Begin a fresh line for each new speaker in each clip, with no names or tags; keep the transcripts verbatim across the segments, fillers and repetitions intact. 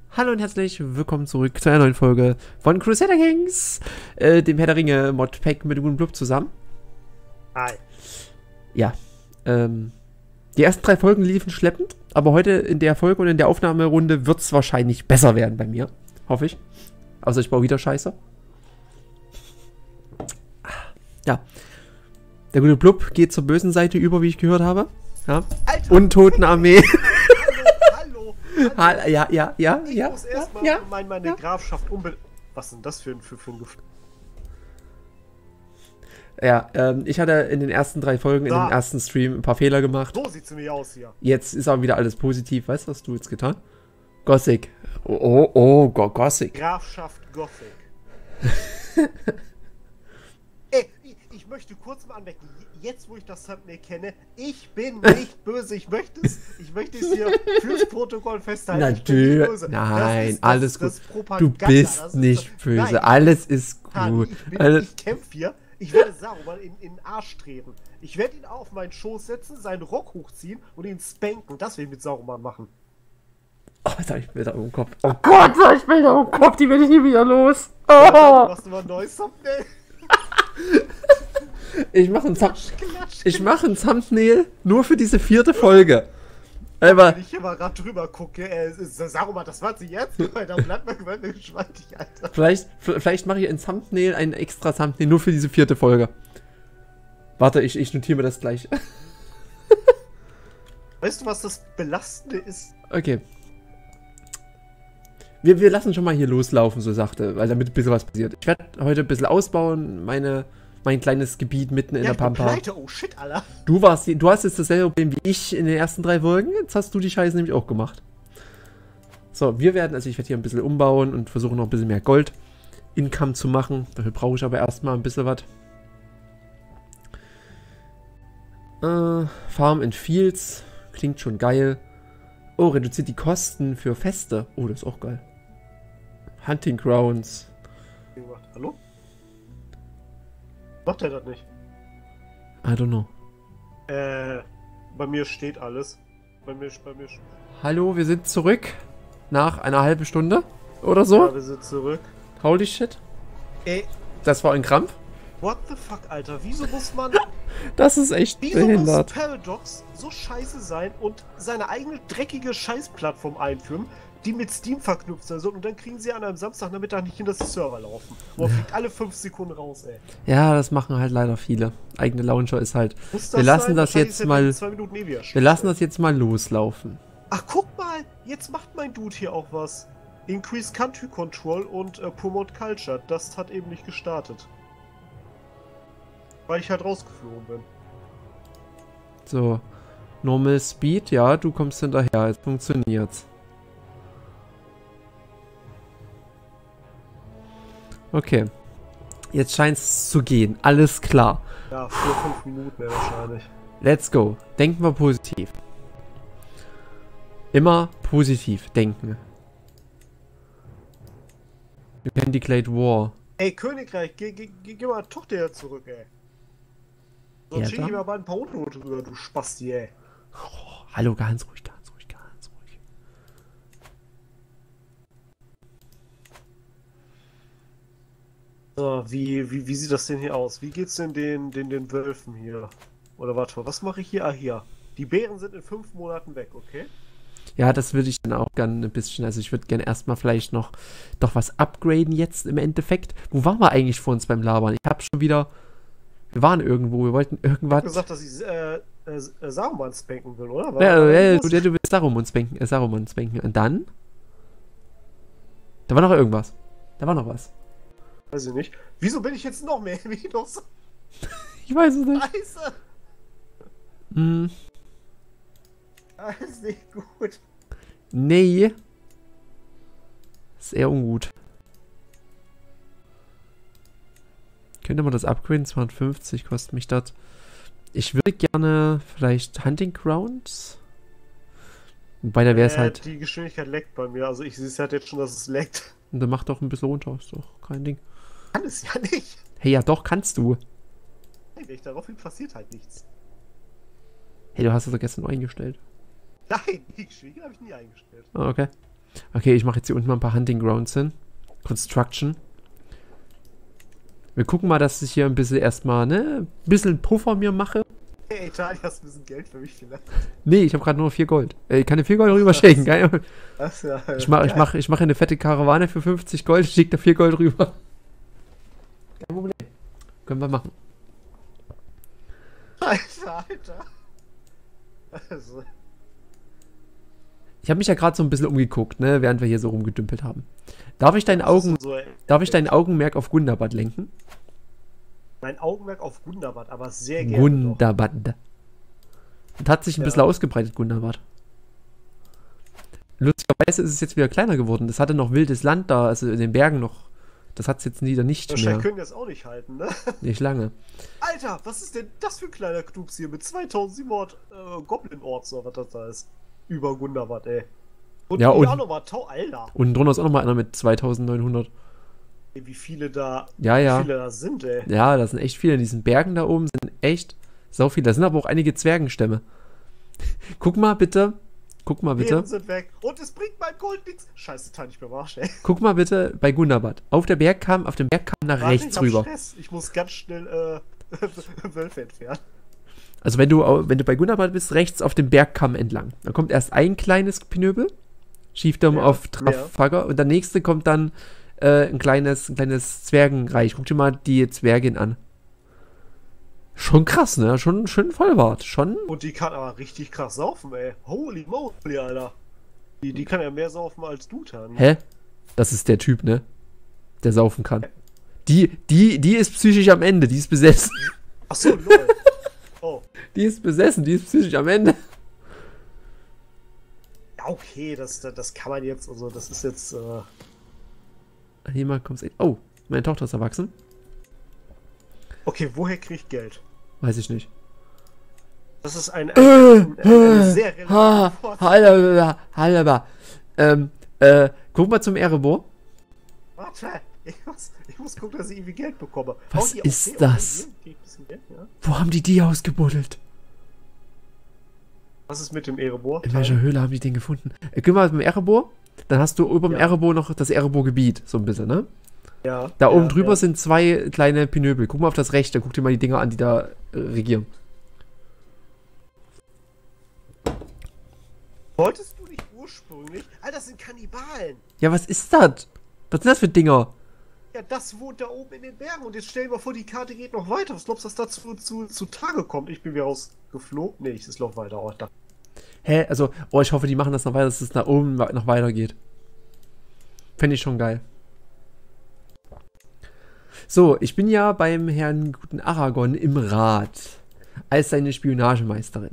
Hallo und herzlich willkommen zurück zu einer neuen Folge von Crusader Kings, äh, dem Herr der Ringe Modpack mit Uwe Blub zusammen.
Hi.
Ja, ähm, die ersten drei Folgen liefen schleppend, aber heute in der Folge und in der Aufnahmerunde wird es wahrscheinlich besser werden bei mir, hoffe ich. Außer ich baue wieder Scheiße. Ja, der gute Blub geht zur bösen Seite über, wie ich gehört habe. Ja.
Alter,
Untotenarmee.
Hallo, hallo.
Ha ja, ja, ja,
Ich
ja.
muss erstmal
ja,
mein, meine
ja.
Grafschaft umbe... Was ist denn das für ein, für, für ein Gefühl?
Ja, ähm, ich hatte in den ersten drei Folgen, in
Da.
dem ersten Stream ein paar Fehler gemacht.
So sieht's nämlich aus hier.
Jetzt ist aber wieder alles positiv. Weißt du, was hast du jetzt getan? Gothic. Oh, oh, oh, Go Gothic.
Grafschaft Gothic. Ey, ich, ich möchte kurz mal anmerken, jetzt wo ich das Thumbnail kenne, ich bin nicht böse. Ich möchte es, ich möchte es hier fürs Protokoll festhalten.
Natürlich.
Ich bin nicht böse.
Nein,
das ist,
alles
das,
gut.
das Propaganda.
Du bist
das
nicht
ist,
böse.
Nein,
Alles ist
Hani,
gut.
ich, bin-
Alles
ich kämpfe hier. Ich werde Saruman in, in den Arsch treten. Ich werde ihn auf meinen Schoß setzen, seinen Rock hochziehen und ihn spanken. Das will ich mit Saruman machen.
Oh, jetzt hab ich Bilder im Kopf. Oh Gott, sag ich Bilder im Kopf. Die werde ich nie wieder los.
Ja,
Oh.
du machst immer ein neues Thumbnail.
Ich mache ein, Thumb
Klatsch,
ich mach ein Thumbnail nur für diese vierte Folge. Aber
Wenn ich hier mal gerade drüber gucke, äh, Saruman, das war sie jetzt? Da bleibt man gewöhnt geschmeidig, Alter.
vielleicht, vielleicht mache ich ein Thumbnail, ein extra Thumbnail nur für diese vierte Folge. Warte, ich, ich notiere mir das gleich.
Weißt du, was das Belastende ist?
Okay. Wir, wir lassen schon mal hier loslaufen, so sagte, weil damit ein bisschen was passiert. Ich werde heute ein bisschen ausbauen, meine, mein kleines Gebiet mitten in
Ja,
der
ich bin
Pampa.
pleite. Oh shit, Alter.
Du warst, die- du hast jetzt dasselbe Problem wie ich in den ersten drei Folgen. Jetzt hast du die Scheiße nämlich auch gemacht. So, wir werden, also ich werde hier ein bisschen umbauen und versuchen noch ein bisschen mehr Gold Income zu machen. Dafür brauche ich aber erstmal ein bisschen was. Äh, Farm and Fields. Klingt schon geil. Oh, reduziert die Kosten für Feste. Oh, das ist auch geil. Hunting Grounds.
Hallo? Macht er das nicht?
I don't know.
Äh, bei mir steht alles. Bei mir, bei mir.
Hallo, wir sind zurück. Nach einer halben Stunde oder so.
Ja, wir sind zurück.
Holy shit.
Ey,
Das war ein Krampf.
what the fuck, Alter? Wieso muss man.
Das ist echt
Wieso muss
behindert.
Paradox so scheiße sein und seine eigene dreckige Scheißplattform einführen, die mit Steam verknüpft sein soll, und dann kriegen sie an einem Samstagnachmittag nicht hin, dass die Server laufen. Man fliegt alle fünf Sekunden raus, ey.
Ja, das machen halt leider viele. Eigene Launcher ist halt.
Muss
Wir lassen
sein?
das
Wahrscheinlich
jetzt
ist er
mal.
in zwei Minuten eh wieder
Wir
Schluss,
lassen
ey.
das jetzt mal loslaufen.
Ach, guck mal! Jetzt macht mein Dude hier auch was. Increase Country Control und äh, Promote Culture. Das hat eben nicht gestartet. Weil ich halt rausgeflogen bin.
So. Normal Speed, ja, du kommst hinterher. Jetzt funktioniert's. Okay. Jetzt scheint's zu gehen. Alles klar.
Ja, vier, fünf Minuten ey, wahrscheinlich.
Let's go. Denken wir positiv. Immer positiv denken. You can declare war.
Ey, Königreich, geh, geh, geh, geh mal Tochter her zurück, ey. Sonst
Ja,
schicke ich
dann?
mir mal ein paar Untote drüber, du Spasti, ey.
Oh, hallo, ganz ruhig, ganz ruhig, ganz ruhig.
So, wie, wie, wie sieht das denn hier aus? Wie geht's denn den, den, den Wölfen hier? Oder warte, was mache ich hier? Ah, hier. Die Bären sind in fünf Monaten weg, okay?
Ja, das würde ich dann auch gerne ein bisschen, also ich würde gerne erstmal vielleicht noch doch was upgraden jetzt im Endeffekt. Wo waren wir eigentlich vor uns beim Labern? Ich habe schon wieder, wir waren irgendwo, wir wollten
Ich hab
irgendwas.
gesagt, dass ich äh, äh, äh, Saruman spanken will, oder? War-
Ja,
war
ja,
irgendwas?
du, ja, du willst Saruman spanken, äh, Saruman spanken. Und dann? Da war noch irgendwas. Da war noch was.
Weiß ich nicht. Wieso bin ich jetzt noch mehr im Minus?
Ich weiß es nicht.
Scheiße!
Hm,
Das ist nicht gut.
nee. Ist eher ungut. Könnte man das upgraden? zweihundertfünfzig kostet mich das. Ich würde gerne vielleicht Hunting Grounds. Wobei, da wäre es
Äh,
halt.
Die Geschwindigkeit leckt bei mir. Also ich sehe es halt jetzt schon, dass es leckt.
Und dann macht doch ein bisschen runter. Ist doch kein Ding.
Kann es ja nicht.
Hey, ja doch, kannst du.
Wenn ich darauf bin, passiert halt nichts.
Hey, du hast es doch gestern eingestellt.
Nein, die Geschwindigkeit habe ich nie eingestellt.
Ah, okay. Okay, ich mache jetzt hier unten mal ein paar Hunting Grounds hin. Construction. Wir gucken mal, dass ich hier ein bisschen erstmal, ne, ein bisschen Puffer mir mache.
Hey, Italien, hast du ein bisschen Geld für mich vielleicht?
Nee, ich habe gerade nur vier Gold. Äh, Ich kann dir vier Gold rüber schicken, geil.
Das ja,
Ich mache ich mach, ich mach eine fette Karawane für fünfzig Gold, ich schicke da vier Gold rüber. Kein Problem. Können wir machen.
Alter, Alter. Also,
Ich habe mich ja gerade so ein bisschen umgeguckt, ne, während wir hier so rumgedümpelt haben. Darf ich deinen Augen,
so, ey,
darf ich dein Augenmerk auf Gundabad lenken?
mein Augenmerk auf Gundabad, aber sehr gerne. Doch.
Gundabad. Und hat sich ein
Ja.
bisschen ausgebreitet, Gundabad. Lustigerweise ist es jetzt wieder kleiner geworden. Das hatte noch wildes Land da, also in den Bergen noch. Das hat es jetzt wieder nicht
Wahrscheinlich
mehr.
können wir das auch nicht halten, ne?
Nicht lange.
Alter, was ist denn das für ein kleiner Knups hier mit zweitausendsiebenhundert äh, Goblin-Orts oder was das da ist? Über Gundabad, ey. Und
Ja,
hier
und-
auch nochmal, Tau, Alter.
Unten drunter ist auch nochmal einer mit zweitausendneunhundert.
Ey, wie viele da,
Ja, ja.
wie viele da sind, ey.
Ja, das sind echt viele. In diesen Bergen da oben sind echt sau viele. Da sind aber auch einige Zwergenstämme. Guck mal bitte. Guck mal bitte.
Beeren sind weg. Und es bringt mein Gold nix. Scheiße, Teil nicht mehr warsch, ey.
Guck mal bitte bei Gundabad. Auf der Bergkamm, auf dem Bergkamm nach
Warte, ich
rechts
hab
rüber.
Stress. Ich muss ganz schnell, äh, Wölfe entfernen.
Also wenn du, au- wenn du bei Gundabad bist, rechts auf dem Bergkamm entlang. Da kommt erst ein kleines Pinöbel. Schiefdom
Ja,
auf Trafalgar. Und der nächste kommt dann äh, ein kleines, ein kleines Zwergenreich. Guck dir mal die Zwergin an. Schon krass, ne? Schon schön Vollbart. Schon.
Und die kann aber richtig krass saufen, ey. Holy moly, Alter. Die, die kann ja mehr saufen als du, Tan.
Hä? Das ist der Typ, ne? Der saufen kann. Die, die, die ist psychisch am Ende. Die ist besessen.
Achso, lol. Oh.
Die ist besessen. Die ist psychisch am Ende.
Ja, okay, das, das, das kann man jetzt, also das ist jetzt, äh,
Hier mal kommt's. Oh, meine Tochter ist erwachsen.
okay, woher krieg ich Geld?
Weiß ich nicht.
Das ist ein, ein,
Äh,
ein, eine
äh,
sehr
Ha,
relevante Frage.
halala, halala. Ähm, äh, guck mal zum Erebor.
Warte, ich muss, ich muss gucken, dass ich irgendwie Geld bekomme.
Was
Oh, hier,
ist
okay,
das?
Okay, hier krieg ich ein bisschen Geld, ja.
Wo haben die die ausgebuddelt?
Was ist mit dem Erebor?
In welcher Höhle haben die den gefunden? Äh, geh mal zum Erebor. Dann hast du über dem
Ja.
Erebor noch das Erebor-Gebiet, so ein bisschen, ne?
Ja.
Da
ja,
oben drüber
ja.
sind zwei kleine Pinöbel. Guck mal auf das rechte, guck dir mal die Dinger an, die da äh, regieren.
Wolltest du nicht ursprünglich? Alter, das sind Kannibalen.
Ja, was ist das? Was sind das für Dinger?
Ja, das wohnt da oben in den Bergen. Und jetzt stell dir mal vor, die Karte geht noch weiter. Was glaubst du, dass da zu, zu, zu Tage kommt? Ich bin wieder rausgeflogen. Nee, es läuft weiter. Oh, da.
Hä? Also, oh, ich hoffe, die machen das noch weiter, dass es nach oben wa- noch weitergeht. Fände ich schon geil. So, ich bin ja beim Herrn guten Aragon im Rat. Als seine Spionagemeisterin.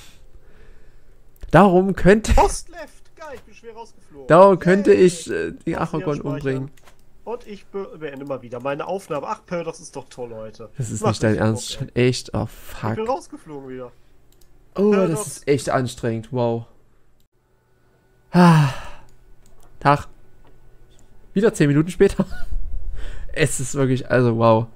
Darum könnte,
Post left! Geil, ich bin schwer rausgeflogen.
darum könnte
Yay.
ich äh, die Aragon
Speichern.
umbringen.
Und ich be beende mal wieder meine Aufnahme. Ach, Pöll, das ist doch toll, Leute.
Das ist
Macht
nicht dein
richtig
Ernst.
Bock,
Schon
ey.
echt. Oh,
Ich
fuck.
bin rausgeflogen wieder.
Oh,
Ja,
das
doch.
ist echt anstrengend. Wow. Ah. Tag. Wieder zehn Minuten später. Es ist wirklich, also wow.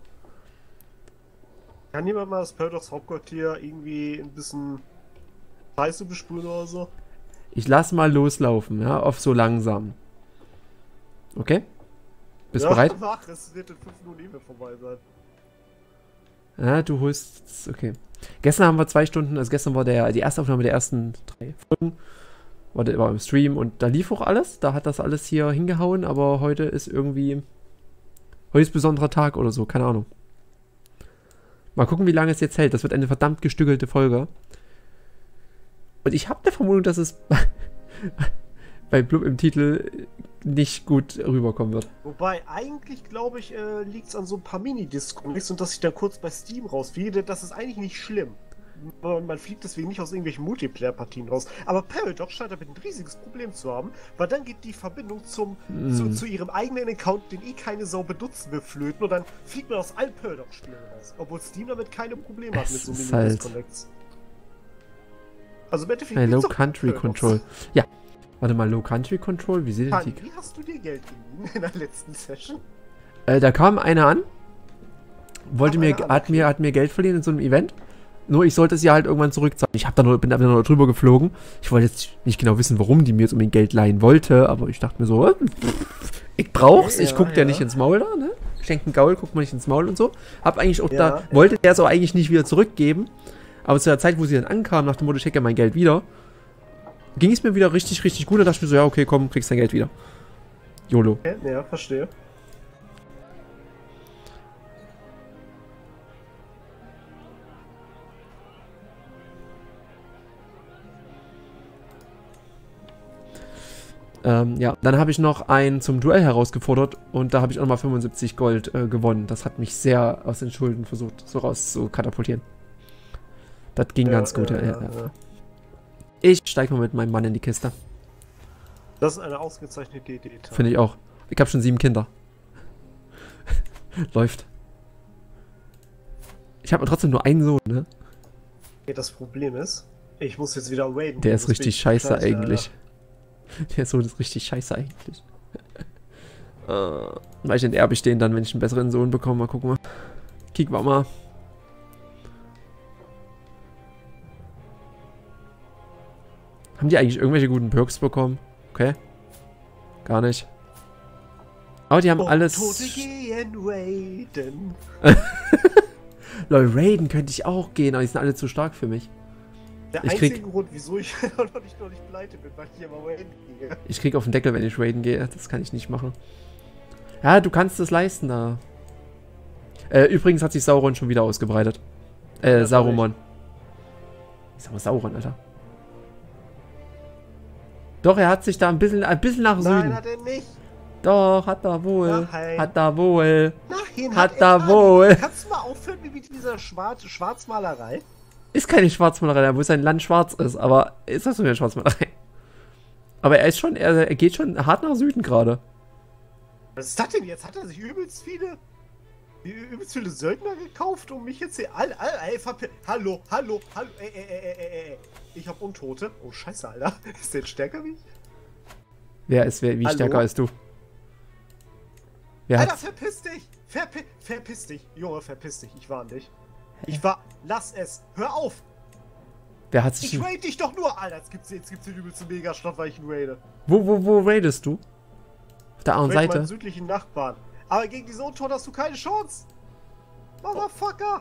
Kann jemand mal das Pöldochs Hauptquartier irgendwie ein bisschen Scheiße besprühen oder so?
Ich lass mal loslaufen, ja, auf so langsam. Okay? Bist du
ja,
bereit?
Mach, es wird in fünf Minuten eh mehr vorbei sein.
Ja, du holst. Okay. Gestern haben wir zwei Stunden, also gestern war der, die erste Aufnahme der ersten drei Folgen. War, der, war im Stream und da lief auch alles. Da hat das alles hier hingehauen, aber heute ist irgendwie. Heute ist ein besonderer Tag oder so, keine Ahnung. Mal gucken, wie lange es jetzt hält. Das wird eine verdammt gestückelte Folge. Und ich habe der Vermutung, dass es bei Blub im Titel nicht gut rüberkommen wird.
Wobei, eigentlich glaube ich, äh, liegt es an so ein paar Mini-Discs und dass ich dann kurz bei Steam rausfliege, denn das ist eigentlich nicht schlimm. Man man fliegt deswegen nicht aus irgendwelchen Multiplayer-Partien raus. Aber Paradox scheint damit ein riesiges Problem zu haben, weil dann geht die Verbindung zum,
Mm.
zu, zu ihrem eigenen Account, den eh keine Sau benutzen will, flöten und dann fliegt man aus allen Paradox-Spielen raus. Obwohl Steam damit keine Probleme hat
Es
mit so
ist
Mini-Disconnects. Also im Endeffekt
Hey,
gibt's
Low
auch
Country
Paradox.
Control. Ja. Warte mal, Low Country Control? Wie sieht denn
Hani,
die.
wie hast du dir Geld geliehen in der letzten Session?
Äh, da kam einer an, wollte
Ach,
mir,
einer an,
hat
okay.
mir, hat mir Geld verliehen in so einem Event Nur ich sollte es ja halt irgendwann zurückzahlen. Ich hab da nur, bin da noch drüber geflogen. Ich wollte jetzt nicht genau wissen, warum die mir jetzt um den Geld leihen wollte, aber ich dachte mir so, ich brauch's, ich guck ja, ja nicht ins Maul da, ne? Schenken Gaul, guckt man nicht ins Maul und so. Hab eigentlich auch ja, da, ja. wollte der es auch eigentlich nicht wieder zurückgeben. Aber zu der Zeit, wo sie dann ankam, nach dem Motto, ich hätte ja mein Geld wieder, ging es mir wieder richtig, richtig gut. Da dachte ich mir so, ja, okay, komm, kriegst dein Geld wieder. YOLO.
Okay, ja, verstehe.
Ähm, ja, dann habe ich noch einen zum Duell herausgefordert und da habe ich auch nochmal fünfundsiebzig Gold äh, gewonnen. Das hat mich sehr aus den Schulden versucht, so raus zu katapultieren. Das ging ja, ganz gut, ja, ja, ja, ja. Ich steige mal mit meinem Mann in die Kiste.
Das ist eine ausgezeichnete Idee.
Finde ich auch. Ich habe schon sieben Kinder. Läuft. Ich habe trotzdem nur einen Sohn, ne?
Okay, das Problem ist, ich muss jetzt wieder raiden.
Der ist richtig scheiße Zeit, eigentlich. Ja. Der Sohn ist richtig scheiße eigentlich. uh, Weil ich erbe ich den dann, wenn ich einen besseren Sohn bekomme. Mal gucken mal. Kick wir mal. Haben die eigentlich irgendwelche guten Perks bekommen? Okay. Gar nicht. Aber die haben oh, alles... Tote gehen raiden. Lol, raiden könnte ich auch gehen, aber die sind alle zu stark für mich.
Der
ich
einzige
krieg,
Grund, wieso ich noch nicht, noch nicht pleite bin, weil ich hier mal raiden gehe.
Ich krieg auf den Deckel, wenn ich raiden gehe. Das kann ich nicht machen. Ja, du kannst es leisten da. Äh, übrigens hat sich Sauron schon wieder ausgebreitet. Äh, ja, Saruman. Ich sag mal Sauron, Alter. Doch, er hat sich da ein bisschen, ein bisschen nach Süden.
Nein, hat er nicht.
Doch, hat er wohl.
Nein.
Hat er wohl.
Nein,
hat, hat er wohl.
Kannst du mal aufhören mit dieser Schwarz Schwarzmalerei?
Ist keine Schwarzmalerei, wo sein Land schwarz ist, aber ist das so eine Schwarzmalerei? Aber er ist schon, er, er geht schon hart nach Süden gerade.
Was ist das denn jetzt? Hat er sich übelst viele, übelst viele Söldner gekauft, um mich jetzt hier... All, all, ey, hallo, hallo, hallo, ey, ey, ey, ey, ey. Ich hab Untote. Oh, scheiße, Alter. Ist der jetzt stärker wie ich?
Wer ist wer, wie hallo? Stärker als du? Wer
Alter, hat's? verpiss dich! Verpi verpiss dich! Junge, verpiss dich. Ich warn dich. Ich war... Lass es! Hör auf!
Wer hat sich...
Ich raid dich doch nur! Alter, jetzt gibt's, jetzt gibt's den übelsten Megastadt, weil ich ihn raide.
Wo, wo, wo raidest du? Auf der anderen Seite?
Meinen südlichen Nachbarn. Aber gegen diese Untote hast du keine Chance! Motherfucker!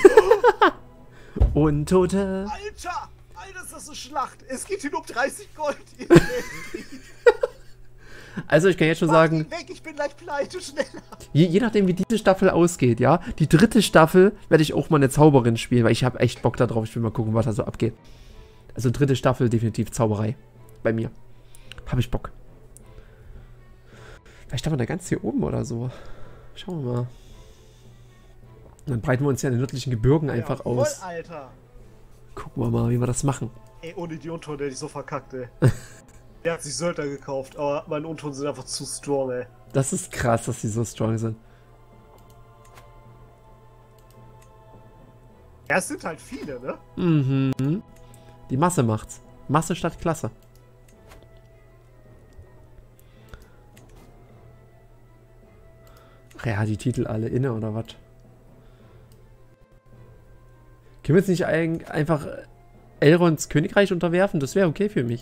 Untote!
Alter! Alter, ist das eine Schlacht! Es geht hier nur um dreißig Gold!
Also ich kann jetzt schon
Mach
sagen...
ihn weg, ich bin gleich pleite, schneller!
Je, je nachdem, wie diese Staffel ausgeht, ja? Die dritte Staffel werde ich auch mal eine Zauberin spielen, weil ich habe echt Bock darauf. Ich will mal gucken, was da so abgeht. Also dritte Staffel definitiv Zauberei. Bei mir. Habe ich Bock. Vielleicht haben wir da ganz hier oben oder so. Schauen wir mal. Dann breiten wir uns ja in den nördlichen Gebirgen einfach ja, voll, aus.
Alter.
Gucken wir mal, wie wir das machen.
Ey, ohne die Untote hätte ich so verkackt, ey. Der hat sich Söldner gekauft, aber meine Untoten sind einfach zu strong, ey.
Das ist krass, dass die so strong sind.
Ja, es sind halt viele, ne?
Mhm. Die Masse macht's. Masse statt Klasse. Ach ja, die Titel alle inne, oder was? Können wir jetzt nicht ein, einfach Elrons Königreich unterwerfen? Das wäre okay für mich.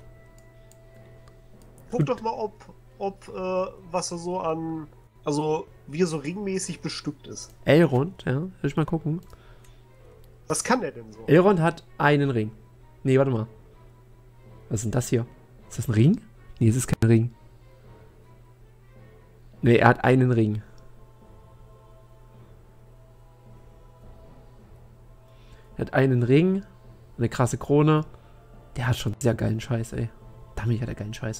Guck doch mal, ob, ob äh, was er so an, also wie er so ringmäßig bestückt ist.
Elrond, ja, will ich mal gucken.
Was kann der denn so?
Elrond hat einen Ring. Nee, warte mal. Was ist denn das hier? Ist das ein Ring? Nee, es ist kein Ring. Nee, er hat einen Ring. Er hat einen Ring, eine krasse Krone. Der hat schon sehr geilen Scheiß, ey. Damit hat er geilen Scheiß.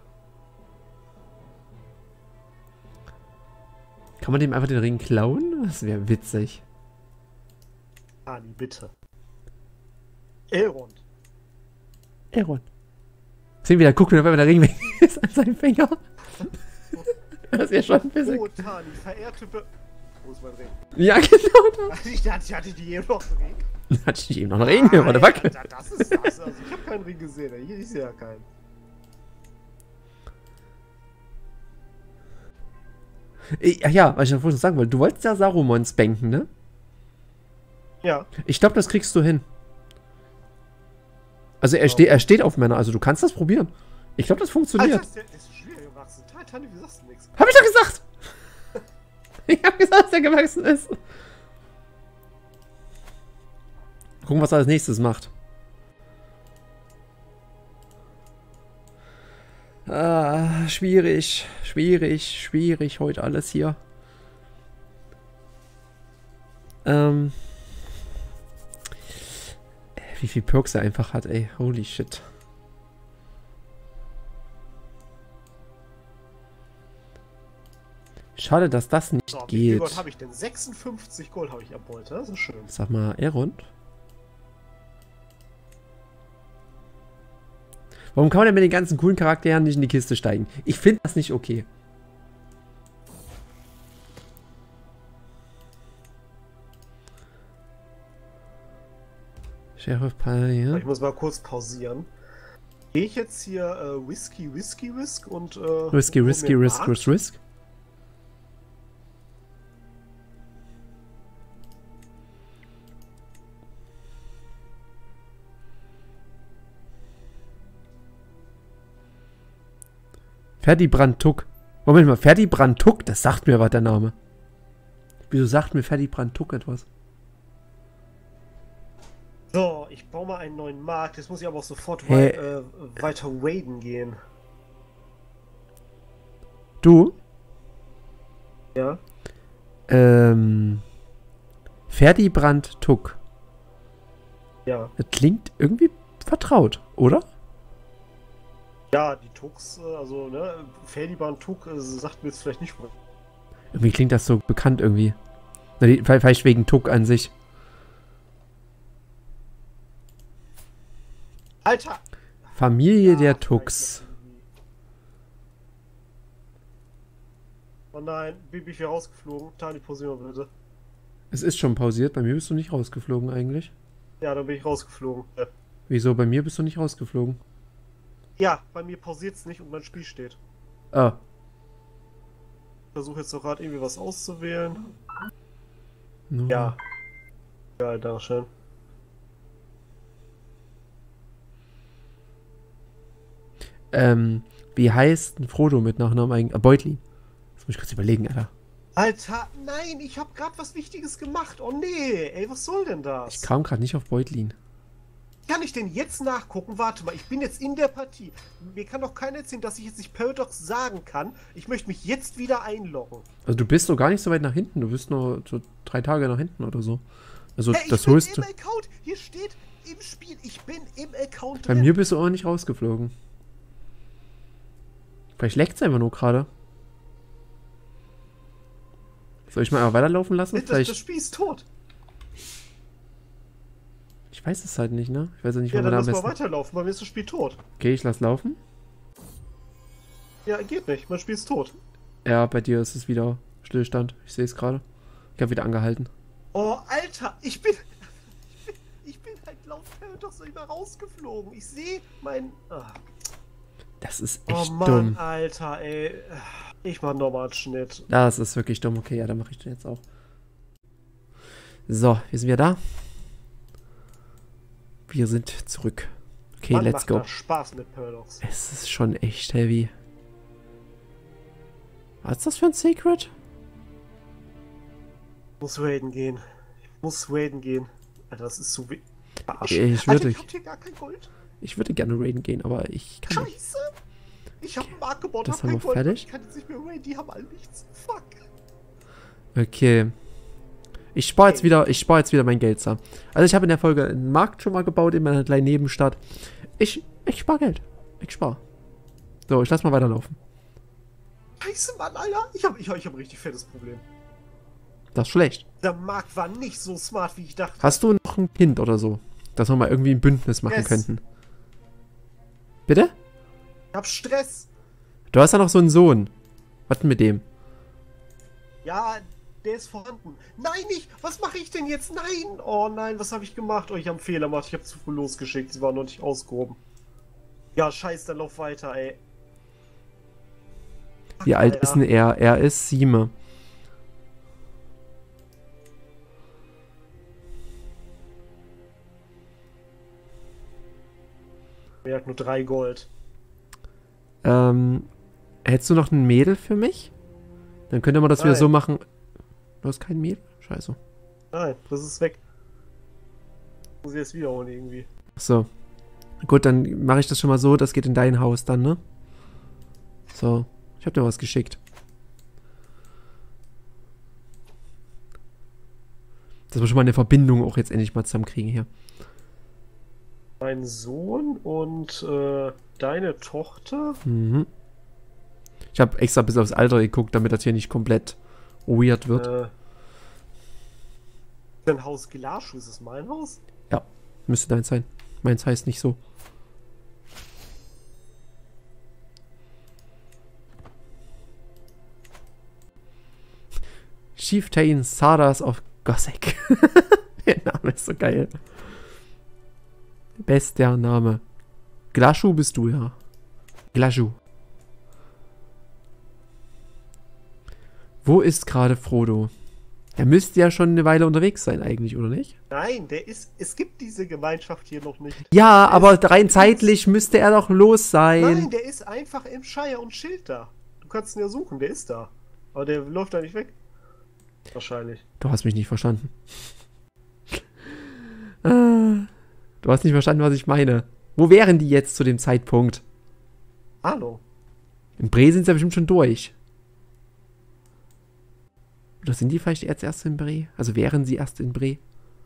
Kann man dem einfach den Ring klauen? Das wäre witzig.
Ani, bitte. Elrond.
Elrond. Sehen wir, da guckt mir, wenn der Ring weg ist an seinem Finger. Das ist ja schon ein bisschen...
Oh, Tani, verehrte Be... Wo ist mein Ring?
Ja, genau da.
Ich dachte, ich hatte die eben noch einen Ring.
Hatte ich eben noch einen Ring? Ah, Warte, fuck.
Ja, das ist das. Also, ich habe keinen Ring gesehen. Ey. Ich sehe ja keinen.
Ach ja, was ich noch vorhin sagen wollte. Du wolltest ja Sarumons banken, ne?
Ja.
Ich glaube, das kriegst du hin. Also er, ste er steht auf Männer, also du kannst das probieren. Ich glaube, das funktioniert.
Alter, der ist schwer gewachsen. Tani, wie sagst du nichts?
Hab ich doch gesagt! Ich hab gesagt, dass der gewachsen ist. Gucken, was er als nächstes macht. Ah, schwierig, schwierig, schwierig heute alles hier. Ähm. Wie viel Perks er einfach hat, ey. Holy shit. Schade, dass das nicht
So,
geht.
wie viel Gold habe ich denn? sechsundfünfzig Gold habe ich erbeutet. Das ist schön.
Sag mal, Elrond. Warum kann man denn mit den ganzen coolen Charakteren nicht in die Kiste steigen? Ich finde das nicht okay. Sheriff Pioneer.
Ich muss mal kurz pausieren. Gehe ich jetzt hier äh, Whisky, Whisky, Whisk und äh,
Whisky, Whisky, Risk, Risk, Risk. Ferdibrand Tuck. Moment mal, Ferdibrand Tuck, das sagt mir was, der Name. Wieso sagt mir Ferdibrand Tuck etwas?
So, ich baue mal einen neuen Markt. Jetzt muss ich aber auch sofort
Hey.
wei äh, weiter waden gehen.
Du?
Ja?
Ähm. Ferdibrand Tuck.
Ja.
Das klingt irgendwie vertraut, oder?
Ja, die Tux, äh, also, ne, Ferdibrand Tuck äh, sagt mir jetzt vielleicht nicht.
Irgendwie klingt das so bekannt irgendwie. Na, die, vielleicht wegen Tuck an sich.
Alter!
Familie
Ja,
der
vielleicht
Tucks.
irgendwie. Oh nein, bin ich hier rausgeflogen. Tani, pausier mal bitte.
Es ist schon pausiert. Bei mir bist du nicht rausgeflogen eigentlich.
Ja, dann bin ich rausgeflogen. Ja,
Wieso? Bei mir bist du nicht rausgeflogen.
ja bei mir pausiert es nicht und mein Spiel steht.
Ah.
Ich versuche jetzt noch gerade irgendwie was auszuwählen.
No.
Ja. Ja, dankeschön.
Ähm, wie heißt ein Frodo mit Nachnamen eigentlich? Ah, Beutlin. Das muss ich kurz überlegen, Alter.
Alter, nein, ich habe gerade was Wichtiges gemacht. Oh nee, ey, was soll denn das?
Ich kam gerade nicht auf Beutlin.
Kann ich denn jetzt nachgucken? Warte mal, ich bin jetzt in der Partie. Mir kann doch keiner erzählen, dass ich jetzt nicht Paradox sagen kann. Ich möchte mich jetzt wieder einloggen.
Also du bist doch gar nicht so weit nach hinten. Du bist nur so drei Tage nach hinten oder so. Also
Hey, ich
das
bin
holst du.
im Account. Hier steht im Spiel. Ich bin im Account
Bei
drin.
mir bist du auch nicht rausgeflogen. Vielleicht leckt es einfach nur gerade. Soll ich mal aber weiterlaufen lassen?
Das,
Vielleicht.
das Spiel ist tot.
Ich weiß es halt nicht, ne? Ich weiß ja nicht,
Ja,
wann wir
dann
da am
lass mal
besten.
weiterlaufen. Bei mir ist das Spiel tot.
Okay, ich lass laufen.
Ja, geht nicht. Mein Spiel ist tot.
Ja, bei dir ist es wieder Stillstand. Ich sehe es gerade. Ich habe wieder angehalten.
Oh, Alter, ich bin... Ich bin, ich bin halt laut Paradox immer rausgeflogen. Ich sehe mein... Ah.
Das ist
Oh
echt
Mann,
dumm.
Alter, ey. Ich mach nochmal einen Schnitt.
Das ist wirklich dumm. Okay, ja, dann mache ich den jetzt auch. So, wir sind wieder da. Wir sind zurück. Okay,
Mann,
let's
macht
go.
das Spaß mit Paradox.
Es ist schon echt heavy. Was ist das für ein Secret?
Ich muss Raiden gehen. Ich muss Raiden gehen. Alter, das ist zu wenig.
Ich
Alter,
würde,
ich hab hier gar kein Gold.
ich würde gerne raiden gehen, aber ich kann nicht.
Scheiße! Ich hab einen Markt gebaut,
Das
hab
haben
kein
wir
Gold.
fertig?
Ich kann jetzt nicht mehr raiden, die haben alle nichts. Fuck.
Okay. Ich spare jetzt wieder, ich spare jetzt wieder mein Geld zusammen. Also ich habe in der Folge einen Markt schon mal gebaut in meiner kleinen Nebenstadt. Ich, ich spare Geld. Ich spare. So, ich lass mal weiterlaufen.
Scheiße, Mann, Alter. Ich hab, ich, ich hab ein richtig fettes Problem.
Das ist schlecht.
Der Markt war nicht so smart, wie ich dachte.
Hast du noch ein Kind oder so? Dass wir mal irgendwie ein Bündnis machen
Yes.
könnten. Bitte?
Ich hab Stress.
Du hast ja noch so einen Sohn. Was denn mit dem?
Ja, der ist vorhanden. Nein, nicht! Was mache ich denn jetzt? Nein! Oh nein, was habe ich gemacht? Oh, ich habe einen Fehler gemacht. Ich habe zu früh losgeschickt. Sie waren noch nicht ausgehoben. Ja, scheiße, dann lauf weiter, ey.
Wie alt
Alter.
ist denn er? Er ist sieben.
Er hat nur drei Gold.
Ähm, hättest du noch ein Mädel für mich? Dann könnte man das wieder
Nein.
so machen. Du hast kein Mädel? Scheiße.
Nein, das ist weg. Muss ich jetzt wiederholen irgendwie.
So. Gut, dann mache ich das schon mal so. Das geht in dein Haus dann, ne? So. Ich habe dir was geschickt. Dass wir schon mal eine Verbindung auch jetzt endlich mal zusammenkriegen hier.
Mein Sohn und äh, deine Tochter?
Mhm. Ich habe extra bis aufs Alter geguckt, damit das hier nicht komplett weird wird.
Äh, dein Haus Glaschuh, ist es mein Haus?
Ja, müsste deins sein. Meins heißt nicht so. Chieftain Sardas of Gossek. Der Name ist so geil. Bester Name. Glaschuh bist du, ja. Glaschuh. Wo ist gerade Frodo? Er müsste ja schon eine Weile unterwegs sein eigentlich, oder nicht?
Nein, der ist. Es gibt diese Gemeinschaft hier noch nicht.
Ja,
Der
aber
ist-
rein zeitlich müsste er doch los sein.
Nein, der ist einfach im Shire und chillt da. Du kannst ihn ja suchen, der ist da. Aber der läuft da nicht weg. Wahrscheinlich.
Du hast mich nicht verstanden. Ah, du hast nicht verstanden, was ich meine. Wo wären die jetzt zu dem Zeitpunkt?
Hallo.
In Bre sind sie ja bestimmt schon durch. Oder sind die vielleicht jetzt erst in Bre? Also wären sie erst in Bre?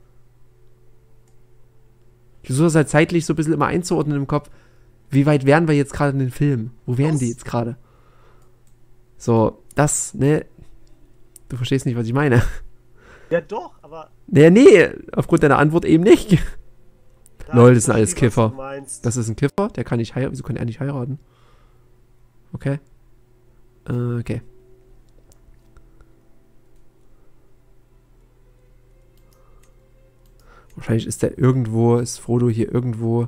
Ich versuche das halt zeitlich so ein bisschen immer einzuordnen im Kopf. Wie weit wären wir jetzt gerade in den Film? Wo wären
Was?
die jetzt gerade? So, das, ne? Du verstehst nicht, was ich meine.
Ja doch, aber.
Naja, nee, aufgrund deiner Antwort eben nicht.
Nein,
Lol, das
ich
sind alles
verstehe, was
Kiffer.
du meinst.
Das ist ein Kiffer, der kann nicht heiraten. Wieso kann er nicht heiraten? Okay. Äh, okay. Wahrscheinlich ist der irgendwo, ist Frodo hier irgendwo.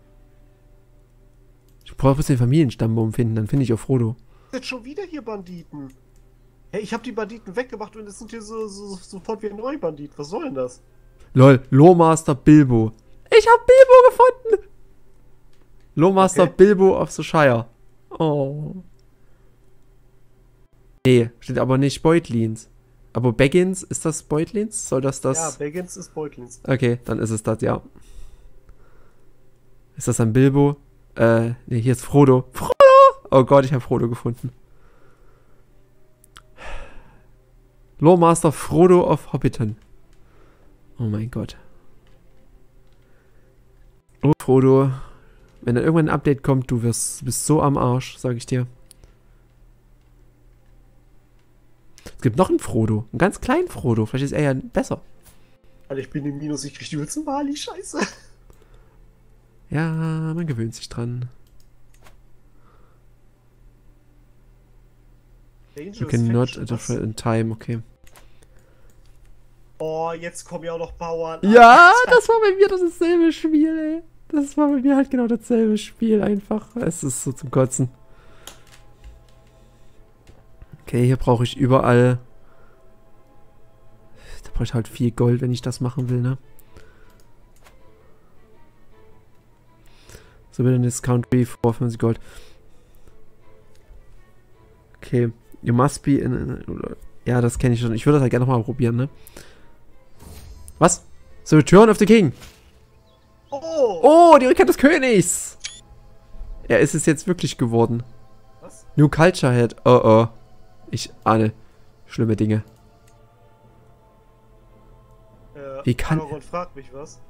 Ich brauche ein bisschen den Familienstammbaum finden, dann finde ich auch Frodo.
Jetzt schon wieder hier Banditen. Hey, ich habe die Banditen weggemacht und es sind hier so, so sofort wieder neue Banditen. Was soll denn das?
Lol, Loremaster Bilbo. Ich hab Bilbo gefunden! Loremaster
Okay.
Bilbo of the Shire. Oh. Nee, steht aber nicht Beutlins. Aber Baggins, ist das Beutlins? Soll das das?
Ja, Baggins ist Beutlins.
Okay, dann ist es das, ja. Ist das ein Bilbo? Äh, nee, hier ist Frodo. Frodo! Oh Gott, ich habe Frodo gefunden. Loremaster Frodo of Hobbiton. Oh mein Gott. Oh, Frodo. Wenn dann irgendwann ein Update kommt, du wirst, bist so am Arsch, sag ich dir. Es gibt noch einen Frodo. Einen ganz kleinen Frodo. Vielleicht ist er ja besser.
Alter, ich bin im Minus, ich krieg die übelsten Mali, scheiße.
Ja, man gewöhnt sich dran. You cannot differ in time, okay.
Oh, jetzt kommen ja auch noch Bauern.
Ja, das war bei mir das dasselbe Spiel, ey. Das war bei mir halt genau dasselbe Spiel einfach. Es ist so zum Kotzen. Okay, hier brauche ich überall... Da brauche ich halt viel Gold, wenn ich das machen will, ne? So, bitte Discount for fünfzig Gold. Okay. You must be in... in ja, das kenne ich schon. Ich würde das halt gerne nochmal probieren, ne? Was? The Return of the King.
Oh!
Oh, die Rückkehr des Königs. Er ist es jetzt wirklich geworden.
Was?
New Culture Head. Oh, oh. Ich ahne schlimme Dinge.
Äh,
Wie kann-
Aragorn fragt mich was.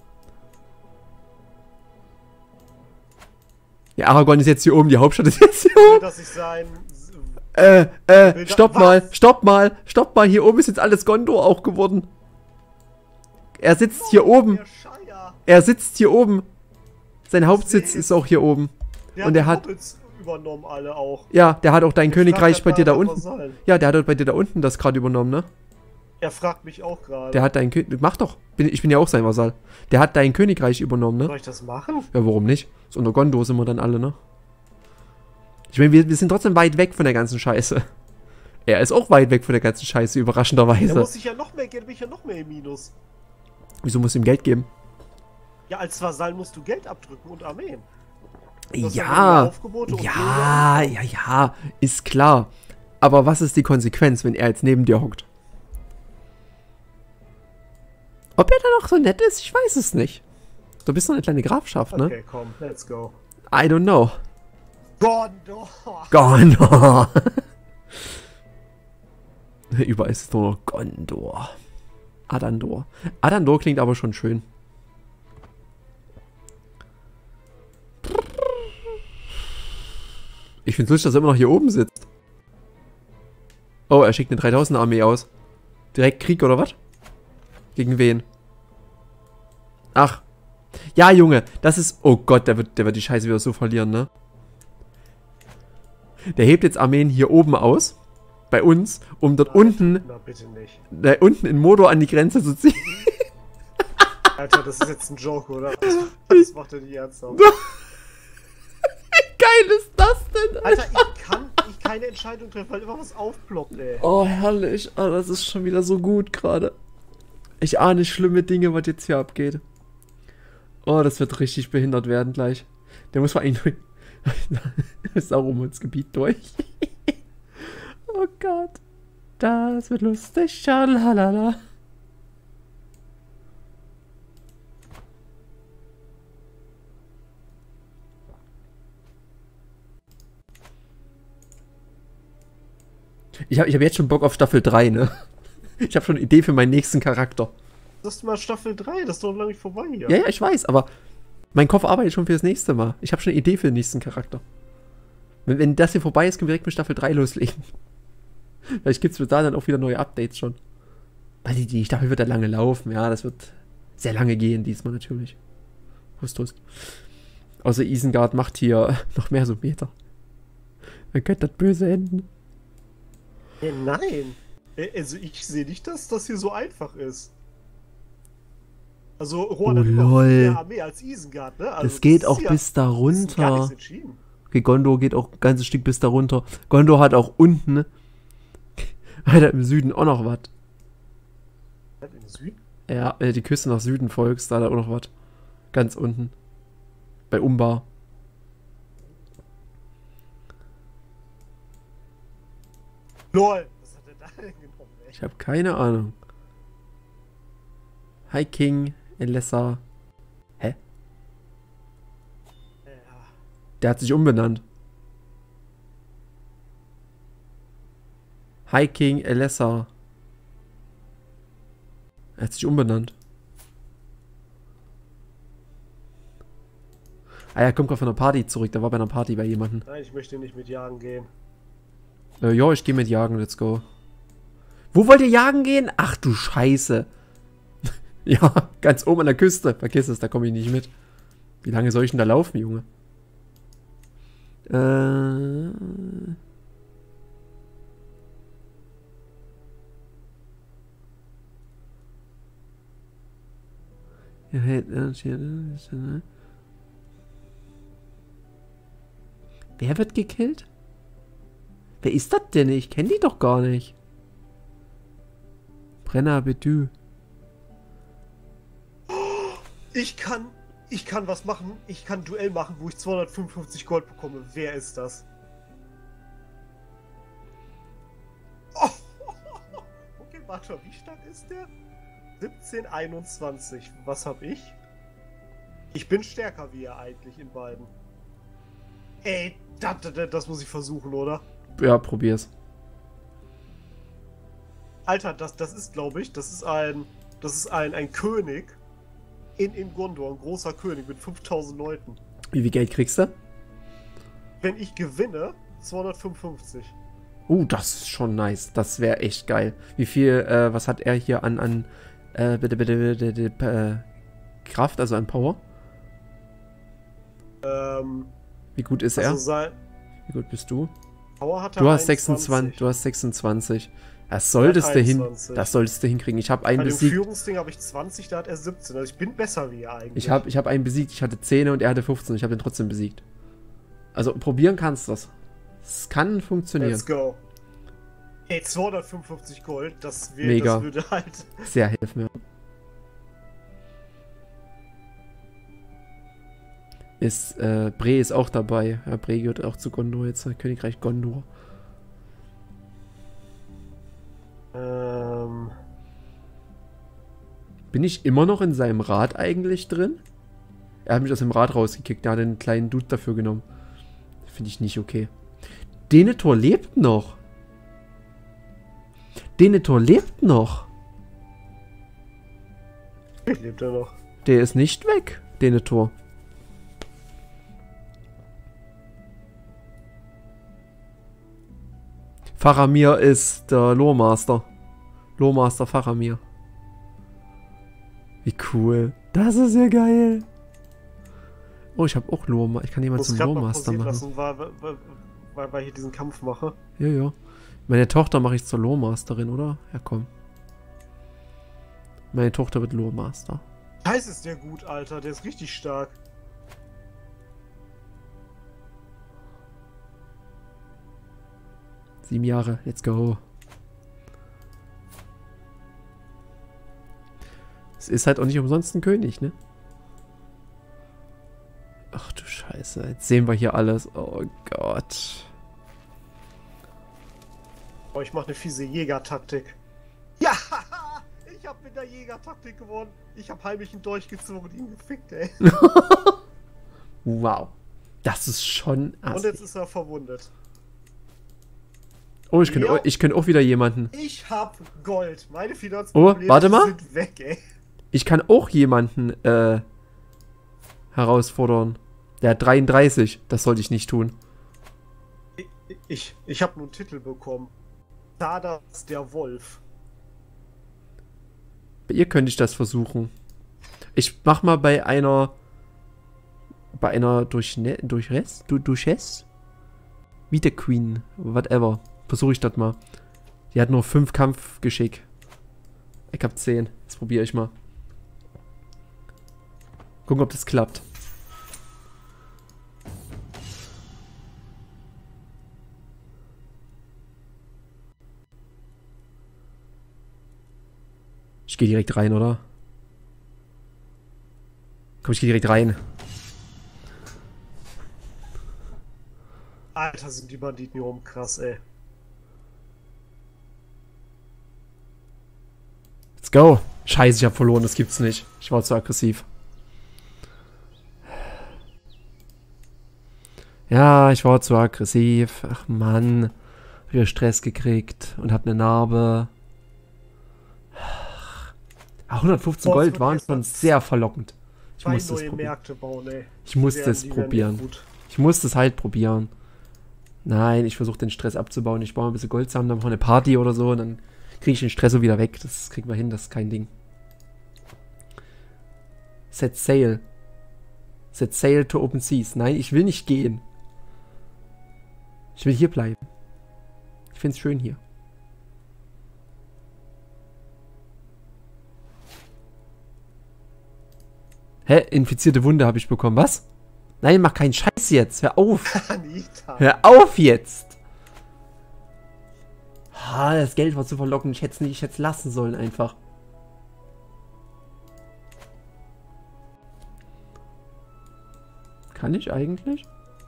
Ja, Aragorn ist jetzt hier oben. Die Hauptstadt ist jetzt hier
Will,
oben.
dass ich sein...
Äh, äh,
Will da-
stopp mal.
was?
Stopp mal. Stopp mal. Hier oben ist jetzt alles Gondor auch geworden. Er sitzt hier oben.
Der Shire.
Er sitzt hier oben. Sein Hauptsitz
sehe
ist auch hier oben.
Der
Und
hat
er
die
hat-
Hobbits übernommen, alle auch.
Ja, der hat auch dein
Der
Königreich
fragt
bei dir da
nach
unten.
Vasallen.
Ja, der hat auch bei dir da unten das gerade übernommen, ne?
Er fragt mich auch gerade.
Der hat dein König... Mach doch. Bin, ich bin ja auch sein Vasall. Der hat dein Königreich übernommen, ne?
Soll ich das machen?
Ja, warum nicht? So unter Gondor sind wir dann alle, ne? Ich meine, wir, wir sind trotzdem weit weg von der ganzen Scheiße. Er ist auch weit weg von der ganzen Scheiße,
Da
überraschenderweise.
muss ich ja noch mehr Geld, bin ich ja noch mehr im Minus.
Wieso musst du ihm Geld geben?
Ja, als Vasall musst du Geld abdrücken und Armeen. Das
Ja,
Aufgebote und
ja, ja, ja, ist klar. Aber was ist die Konsequenz, wenn er jetzt neben dir hockt? Ob er dann auch so nett ist, ich weiß es nicht. Du bist noch eine kleine Grafschaft, ne?
Okay, komm, let's go.
I don't know.
Gondor!
Gondor! Überall ist es nur noch Gondor. Adandor. Adandor klingt aber schon schön. Ich find's lustig, dass er immer noch hier oben sitzt. Oh, er schickt eine dreitausender Armee aus. Direkt Krieg oder was? Gegen wen? Ach. Ja, Junge, das ist... Oh Gott, der wird, der wird die Scheiße wieder so verlieren, ne? Der hebt jetzt Armeen hier oben aus. Bei uns, um dort
Nein,
unten...
Na, bitte nicht.
Da unten in Mordor an die Grenze zu ziehen.
Alter, das ist jetzt ein Joke, oder? Das, das macht er nicht ernsthaft.
Wie geil ist das denn?
Alter, ich kann ich keine Entscheidung treffen, weil immer was aufploppt, ey.
Oh, herrlich. Oh, das ist schon wieder so gut gerade. Ich ahne schlimme Dinge, was jetzt hier abgeht. Oh, das wird richtig behindert werden gleich. Der muss vor allem durch... ist auch um uns Gebiet durch. Oh Gott. Das wird lustig. Schalalala. Ich habe ich hab jetzt schon Bock auf Staffel drei, ne? Ich habe schon eine Idee für meinen nächsten Charakter.
Das ist mal Staffel drei, das ist doch noch nicht vorbei hier.
Ja, ja, ich weiß, aber mein Kopf arbeitet schon für das nächste Mal. Ich habe schon eine Idee für den nächsten Charakter. Wenn, wenn das hier vorbei ist, können wir direkt mit Staffel drei loslegen. Vielleicht gibt es da dann auch wieder neue Updates schon. Weil die, die Staffel wird ja lange laufen, ja, das wird sehr lange gehen diesmal natürlich. Hust, hust. Außer Isengard macht hier noch mehr so Meter. Dann könnte das böse enden.
Äh, nein. Äh, Also ich sehe nicht, dass das hier so einfach ist. Also Rohan
Oh,
hat immer
lol.
viel mehr Armee als Isengard, ne? Also
Das geht
ist
auch
ja-
bis da
ist gar
runter.
nichts entschieden.
Okay, Gondor geht auch ein ganzes Stück bis da runter. Gondor hat auch unten, Alter, im Süden auch noch was.
Im Süden?
Ja, wenn du die Küste nach Süden folgst, da hat er auch noch was. Ganz unten. Bei Umbar.
LOL! Was hat er da denn genommen, ey?
Ich habe keine Ahnung. High King, Elessa. Hä?
Ja.
Der hat sich umbenannt. High King, Elessa. Er hat sich umbenannt. Ah, er kommt gerade von einer Party zurück. Der war bei einer Party bei jemandem.
Nein, ich möchte nicht mit Jagen gehen.
Äh, ja, ich gehe mit Jagen, let's go. Wo wollt ihr jagen gehen? Ach du Scheiße. Ja, ganz oben an der Küste. Vergiss es, da komme ich nicht mit. Wie lange soll ich denn da laufen, Junge? Äh... Ja, hey, äh, wer wird gekillt? Wer ist das denn? Ich kenne die doch gar nicht. Brenner Bedü.
Ich kann, ich kann was machen. Ich kann ein Duell machen, wo ich zweihundertfünfundfünfzig Gold bekomme. Wer ist das? Oh. Okay, warte mal, wie stark ist der? siebzehn einundzwanzig. Was hab ich? Ich bin stärker wie er eigentlich in beiden. Ey, das, das, das muss ich versuchen, oder?
Ja, probier's.
Alter, das, das ist, glaube ich, das ist ein, das ist ein, ein König in, in Gondor, ein großer König mit fünftausend Leuten.
Wie viel Geld kriegst du?
Wenn ich gewinne, zweihundertfünfundfünfzig.
Uh, das ist schon nice. Das wäre echt geil. Wie viel, äh, was hat er hier an, an, äh, bitte, bitte, bitte, bitte, äh, Kraft, also an Power?
Ähm,
Wie gut ist
also
er?
sein
Wie gut bist du?
Power hat er
Du hast
einundzwanzig.
sechsundzwanzig, du hast sechsundzwanzig. Das solltest du hin,
einundzwanzig.
das solltest du hinkriegen. Ich habe einen
Bei dem
besiegt.
Führungsding habe ich zwanzig, da hat er siebzehn. Also ich bin besser wie er eigentlich.
Ich habe ich hab einen besiegt. Ich hatte zehn und er hatte fünfzehn. Ich habe den trotzdem besiegt. Also probieren kannst du das. Es kann funktionieren.
Let's go. Ey, zweihundertfünfundfünfzig Gold, das, wär,
Mega.
das würde halt...
Sehr helfen mir. Ist, äh, Bre ist auch dabei. Ja, Bre gehört auch zu Gondor jetzt, Königreich Gondor.
Ähm.
Bin ich immer noch in seinem Rat eigentlich drin? Er hat mich aus dem Rat rausgekickt, er hat einen kleinen Dude dafür genommen. Finde ich nicht okay. Denethor lebt noch. Denethor lebt noch.
Lebt er noch?
Der ist nicht weg, Denethor. Faramir ist der Loremaster. Loremaster Faramir. Wie cool. Das ist ja geil. Oh, ich habe auch Loremaster. Ich kann jemanden zum Loremaster machen.
Lassen, weil, weil, weil, weil ich diesen Kampf mache.
Ja, ja. Meine Tochter mache ich zur Loremasterin, oder? Ja, komm. Meine Tochter wird Loremaster.
Scheiße, ist der gut, Alter. Der ist richtig stark.
Sieben Jahre. Let's go. Es ist halt auch nicht umsonst ein König, ne? Ach du Scheiße. Jetzt sehen wir hier alles. Oh Gott.
Oh, ich mache eine fiese Jägertaktik. Ja! Ich habe mit der Jägertaktik gewonnen. Ich habe heimlich einen Dolch gezogen und ihn gefickt, ey.
Wow. Das ist schon
assig. Und jetzt ist er verwundet.
Oh, ich kenne ja. ich kenn auch wieder jemanden.
Ich hab Gold. Meine
oh,
Finanzprobleme
warte mal.
sind weg, ey.
Ich kann auch jemanden äh, herausfordern. Der hat dreiunddreißig. Das sollte ich nicht tun.
Ich, ich, ich habe nur einen Titel bekommen. Zardas der Wolf.
Bei ihr könnte ich das versuchen. Ich mach mal bei einer bei einer durch durch Rest, du Duchess, wie der Queen, whatever. Versuche ich das mal. Die hat nur fünf Kampfgeschick. Ich hab zehn. Das probiere ich mal. Gucken, ob das klappt. Ich gehe direkt rein, oder? Komm, ich gehe direkt rein.
Alter, sind die Banditen hier oben krass, ey.
Let's go. Scheiße, ich hab verloren, das gibt's nicht. Ich war zu aggressiv. Ja, ich war zu aggressiv. Ach Mann. Hab wieder Stress gekriegt und hab eine Narbe. Ach, hundertfünfzehn Gold waren schon sehr verlockend. Ich musste es probieren. Ich musste es probieren. Ich musste es halt probieren. Nein, ich versuche den Stress abzubauen. Ich baue ein bisschen Gold zusammen, dann mache eine Party oder so und dann kriege ich den Stress so wieder weg. Das kriegen wir hin, das ist kein Ding. Set Sail. Set Sail to Open Seas. Nein, ich will nicht gehen. Ich will hier bleiben. Ich finde es schön hier. Hä? Infizierte Wunde habe ich bekommen. Was? Nein, mach keinen Scheiß jetzt. Hör auf. Hör auf jetzt. Ha, das Geld war zu verlockend. Ich hätte es nicht, ich hätte es lassen sollen einfach. Kann ich eigentlich?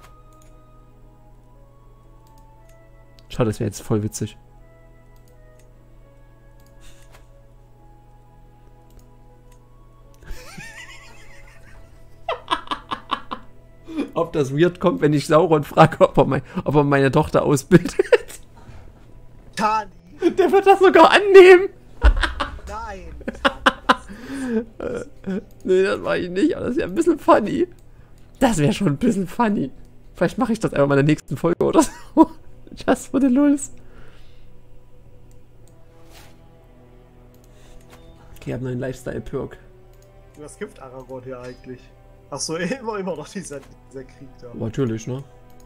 Schade, das wäre jetzt voll witzig. Ob das weird kommt, wenn ich Sauron frage, ob er, mein, ob er meine Tochter ausbildet.
Tani.
Der wird das sogar annehmen.
Nein.
äh, nee, das mache ich nicht, aber das ist ja ein bisschen funny. Das wäre schon ein bisschen funny. Vielleicht mache ich das einfach mal in der nächsten Folge oder so. Just for the lulz. Okay, ich habe einen Lifestyle-Perk.
Was gibt Aragorn hier eigentlich? Achso, immer, immer noch dieser, dieser Krieg da.
Natürlich, ne?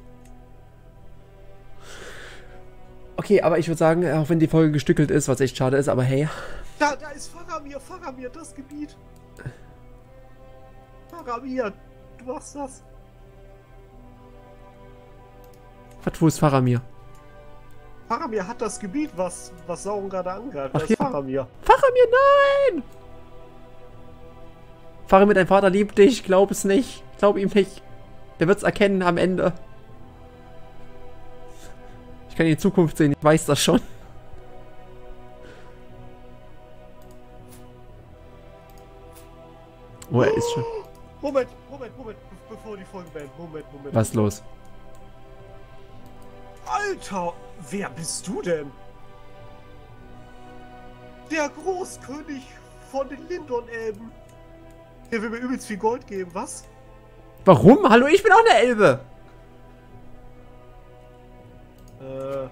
Okay, aber ich würde sagen, auch wenn die Folge gestückelt ist, was echt schade ist, aber hey.
Da, da ist Faramir, Faramir, das Gebiet. Faramir, du machst das.
Was, wo ist Faramir?
Faramir hat das Gebiet, was, was Sauron gerade angreift.
Ach,
das
ja.
ist Faramir.
Faramir, nein! Faramir, dein Vater liebt dich, glaub es nicht. Glaub ihm nicht. Der wird's erkennen am Ende. Ich kann die Zukunft sehen, ich weiß das schon. Oh, er ist schon.
Moment, Moment, Moment, be bevor die Folge beendet. Moment, Moment.
Was ist los?
Alter, wer bist du denn? Der Großkönig von den Lindon-Elben. Der will mir übelst viel Gold geben, was?
Warum? Hallo, ich bin auch eine Elbe.
Äh.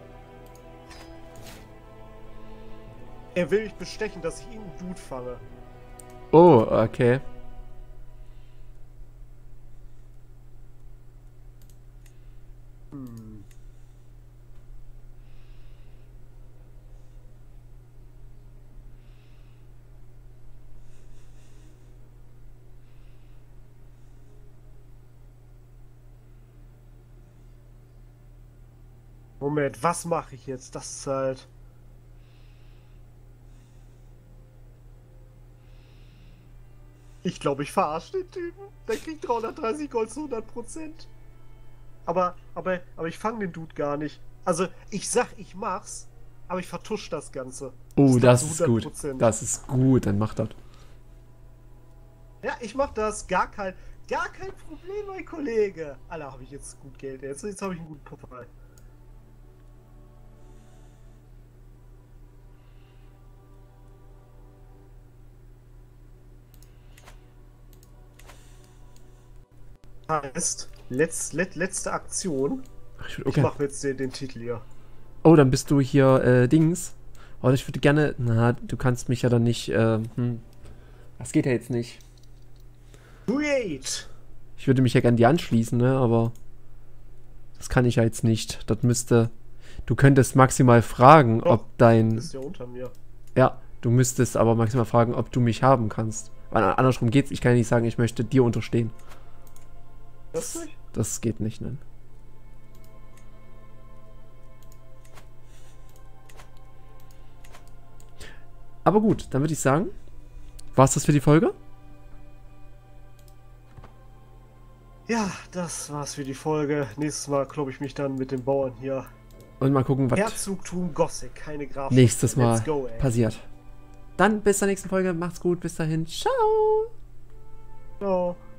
Er will mich bestechen, dass ich ihn einen Dude fange.
Oh, okay.
Hm. Moment, was mache ich jetzt? Das ist halt... Ich glaube, ich verarsche den Typen. Der kriegt dreihundertdreißig Gold zu hundert Prozent. Aber, aber, aber ich fange den Dude gar nicht. Also, ich sag, ich mach's, aber ich vertusche das Ganze.
Oh, das
zu
ist
hundert
gut.
Prozent.
Das ist gut, dann mach das.
Ja, ich mach das. Gar kein, gar kein Problem, mein Kollege. Alter, habe ich jetzt gut Geld. Jetzt, jetzt habe ich einen guten Puffer. Heißt, letz, let, letzte Aktion.
Ach, ich,
Ich
okay.
mache jetzt den, den Titel hier.
Oh, dann bist du hier, äh, Dings. Oh, ich würde gerne... Na, du kannst mich ja dann nicht, äh, hm. Das geht ja jetzt nicht.
Create!
Ich würde mich ja gerne dir anschließen, ne, aber... Das kann ich ja jetzt nicht. Das müsste... Du könntest maximal fragen,
Doch,
ob dein...
Das ist ja unter mir.
Ja, du müsstest aber maximal fragen, ob du mich haben kannst. Weil andersrum geht's. Ich kann ja nicht sagen, ich möchte dir unterstehen.
Das nicht?
Das geht nicht, ne? Aber gut, dann würde ich sagen, war's das für die Folge?
Ja, das war's für die Folge. Nächstes Mal kloppe ich mich dann mit den Bauern hier.
Und mal gucken, was
Herzogtum Gothic, keine Grafik.
nächstes Mal
Let's go, ey.
passiert. Dann bis zur nächsten Folge. Macht's gut. Bis dahin. Ciao.
Ciao.